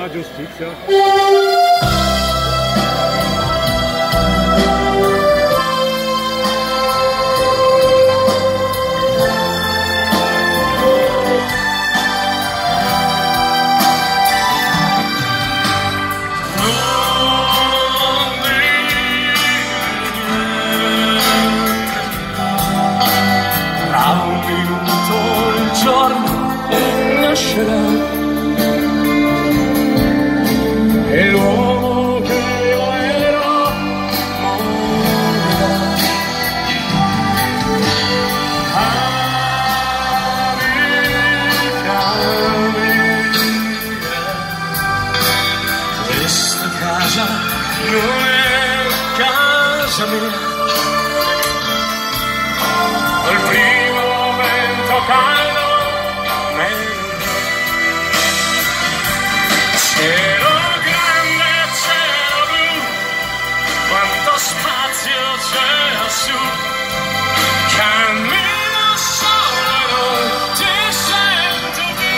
la giustizia. E l'uomo che io ero morirà. Amica mia, questa casa non è casa mia. Al primo vento caldo cielo grande, cielo blu, quanto spazio c'è lassù. Cammino solo e non ti sento più.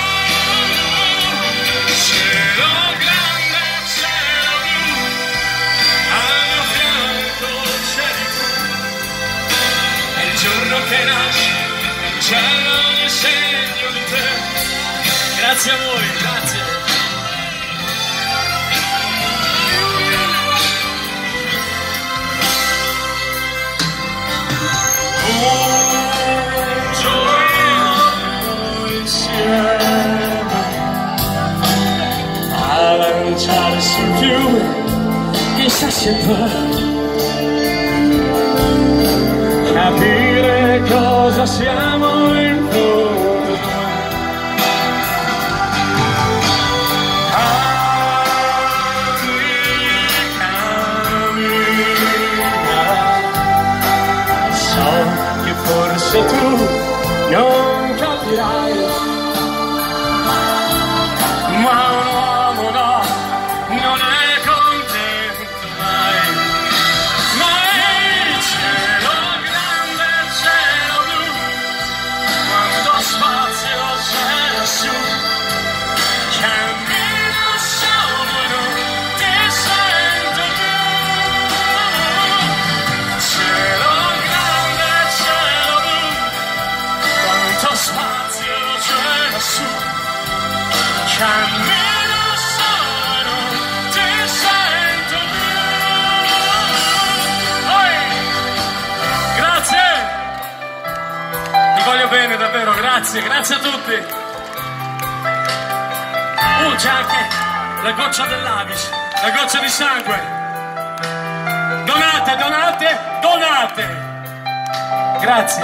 Cielo grande, cielo blu, al mio fianco c'eri tu. È il giorno che nasce, c'è ogni segno di te. Grazie a voi, grazie. A lanciarsi in fiume, chissà se poi capire cosa siamo in fondo. Amica mia, so che forse tu non capirai, ma un uomo no, non è contento mai. Ma il cielo grande, cielo blu, quanto spazio c'è lassù. Cammino solo e non ti sento più. Cielo grande, cielo blu, quanto spazio c'è lassù. Cammino solo e non ti sento più. Grazie! Vi voglio bene davvero, grazie, grazie a tutti. C'è anche la goccia dell'Avis, la goccia di sangue. Donate, donate, donate! Grazie.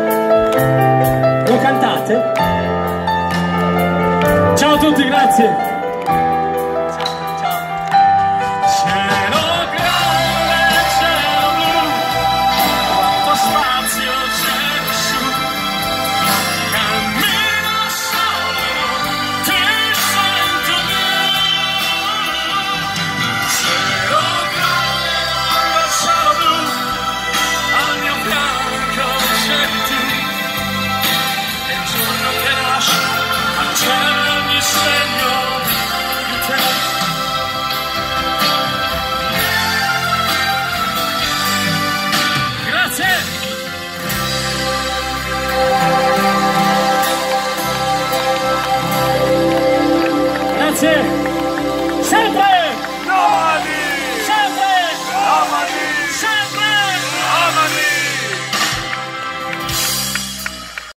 Non cantate? Ciao a tutti, grazie!